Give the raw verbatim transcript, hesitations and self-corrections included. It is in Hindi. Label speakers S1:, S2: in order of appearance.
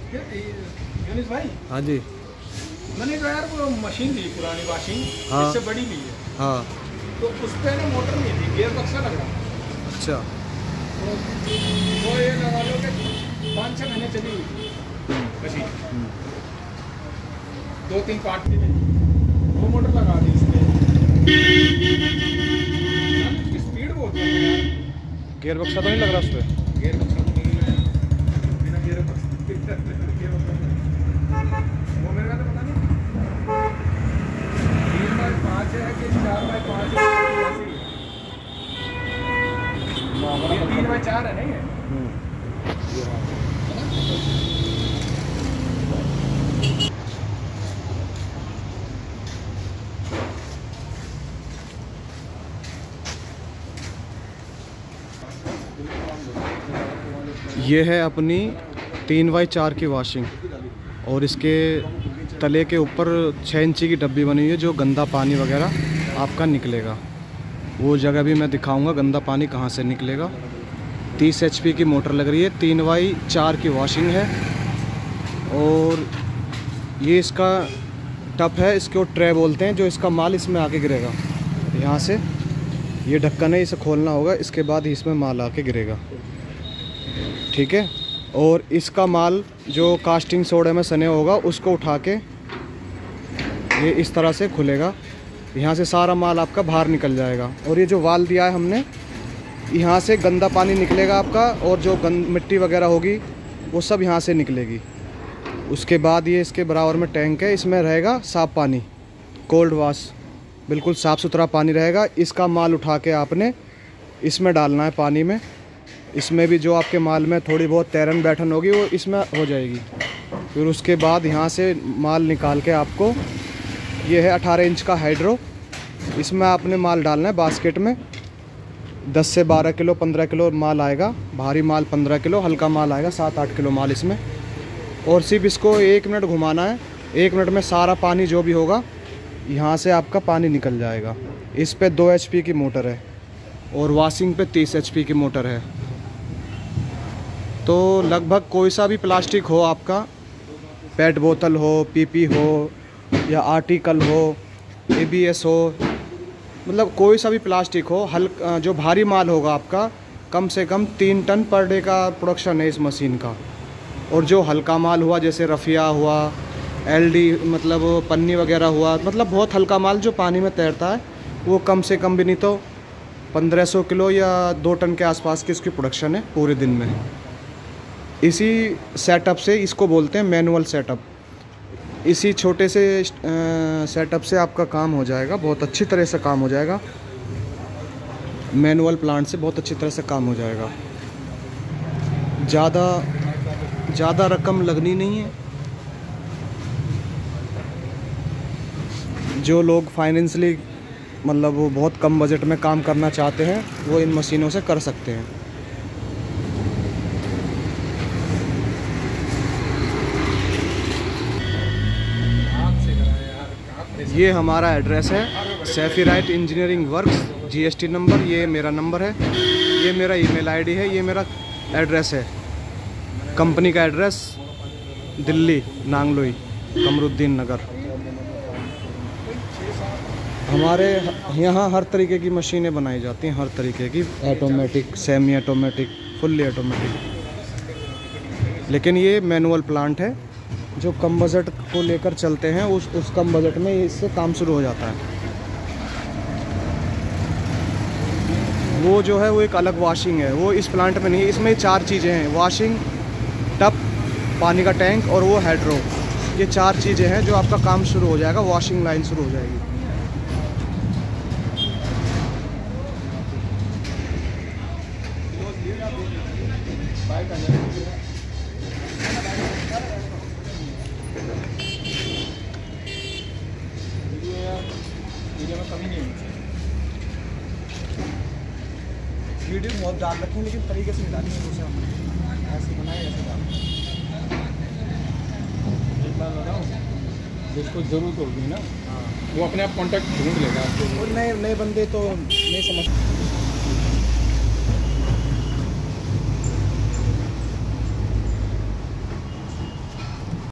S1: यूनिस भाई।
S2: हाँ जी।
S1: मैंने तो यार वो मशीन ली पुरानी वॉशिंग,
S2: हाँ।
S1: इससे बड़ी ली है।
S2: हाँ।
S1: तो उस पर ना मोटर नहीं थी, गियर बक्सा लग रहा।
S2: अच्छा।
S1: तो वो ये लगा लो कि पाँच छः महीने चली हुई थी मशीन, दो तीन पार्ट के लिए। वो मोटर लगा दी इस पर, स्पीड बहुत है यार।
S2: गियर बक्सा तो नहीं लग रहा उस पर?
S1: गियर बक्सा तो नहीं है, बिना गियर बक्सा वो मेरे को तो पता नहीं तीन बाय पाँच है कि चार बाय पाँच है, ऐसे ही है। ये तीन बाय चार है नहीं है।
S2: ये है अपनी तीन बाई चार की वॉशिंग, और इसके तले के ऊपर छः इंची की डब्बी बनी हुई है जो गंदा पानी वगैरह आपका निकलेगा। वो जगह भी मैं दिखाऊंगा गंदा पानी कहाँ से निकलेगा। तीस एच पी की मोटर लग रही है, तीन बाई चार की वॉशिंग है, और ये इसका टप है, इसको ट्रे बोलते हैं, जो इसका माल इसमें आके गिरेगा। यहाँ से ये ढक्कन है, इसे खोलना होगा, इसके बाद ही इसमें माल आके गिरेगा। ठीक है। और इसका माल जो कास्टिंग सोडे में सने होगा उसको उठा के ये इस तरह से खुलेगा, यहाँ से सारा माल आपका बाहर निकल जाएगा। और ये जो वाल दिया है हमने, यहाँ से गंदा पानी निकलेगा आपका, और जो गंद मिट्टी वगैरह होगी वो सब यहाँ से निकलेगी। उसके बाद ये इसके बराबर में टैंक है, इसमें रहेगा साफ़ पानी, कोल्ड वाश, बिल्कुल साफ़ सुथरा पानी रहेगा। इसका माल उठा के आपने इसमें डालना है पानी में। इसमें भी जो आपके माल में थोड़ी बहुत तैरन बैठन होगी वो इसमें हो जाएगी। फिर उसके बाद यहाँ से माल निकाल के आपको, ये है अठारह इंच का हाइड्रो, इसमें आपने माल डालना है बास्केट में। दस से बारह किलो पंद्रह किलो माल आएगा, भारी माल पंद्रह किलो, हल्का माल आएगा सात आठ किलो माल इसमें। और सिर्फ इसको एक मिनट घुमाना है, एक मिनट में सारा पानी जो भी होगा यहाँ से आपका पानी निकल जाएगा। इस पे दो एच पी की मोटर है और वॉशिंग पे तीस एच पी की मोटर है। तो लगभग कोई सा भी प्लास्टिक हो आपका, पेट बोतल हो, पीपी हो, या आर्टिकल हो, एबीएस हो, मतलब कोई सा भी प्लास्टिक हो, हल्का जो भारी माल होगा आपका, कम से कम तीन टन पर डे का प्रोडक्शन है इस मशीन का। और जो हल्का माल हुआ जैसे रफ़िया हुआ, एलडी मतलब पन्नी वगैरह हुआ, मतलब बहुत हल्का माल जो पानी में तैरता है, वो कम से कम भी नहीं तो पंद्रह सौ किलो या दो टन के आसपास की इसकी प्रोडक्शन है पूरे दिन में। इसी सेटअप से, इसको बोलते हैं मैनुअल सेटअप, इसी छोटे से सेटअप से आपका काम हो जाएगा, बहुत अच्छी तरह से काम हो जाएगा। मैनुअल प्लांट से बहुत अच्छी तरह से काम हो जाएगा। ज़्यादा ज़्यादा रकम लगनी नहीं है। जो लोग फाइनेंशियली मतलब वो बहुत कम बजट में काम करना चाहते हैं, वो इन मशीनों से कर सकते हैं। ये हमारा एड्रेस है, सेफीराइट इंजीनियरिंग वर्क्स, जीएसटी नंबर, ये मेरा नंबर है, ये मेरा ईमेल आईडी है, ये मेरा एड्रेस है। कंपनी का एड्रेस दिल्ली नांगलोई कमरुद्दीन नगर। हमारे यहाँ हर तरीके की मशीनें बनाई जाती हैं, हर तरीके की, automatic, semi automatic, fully automatic. लेकिन ये मैनुअल प्लांट है, जो कम बजट को लेकर चलते हैं, उस उस कम बजट में इससे काम शुरू हो जाता है। वो जो है वो एक अलग वॉशिंग है, वो इस प्लांट में नहीं है। इसमें चार चीज़ें हैं, वॉशिंग, टप, पानी का टैंक और वो हाइड्रो। ये चार चीज़ें हैं जो आपका काम शुरू हो जाएगा, वॉशिंग लाइन शुरू हो जाएगी। वीडियो बहुत डाल रखे हैं, लेकिन तरीके से नहीं डाली है, दूसरा ऐसे बनाए ऐसे डाल।
S1: एक बार बताऊँ, जिसको ज़रूरत होगी ना, वो अपने आप कॉन्टैक्ट ढूंढ लेगा।
S2: नए नए बंदे तो नहीं समझ